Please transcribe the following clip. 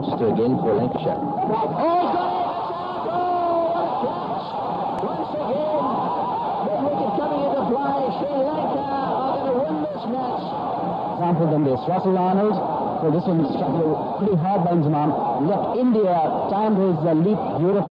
wants to again for Lancashire. Oh, got it! Once again, big wicket coming into play. Sri Lanka are going to win this match. Example than this. Russell Arnold. So this one struck pretty hard by his man. Left India timed his leap beautifully.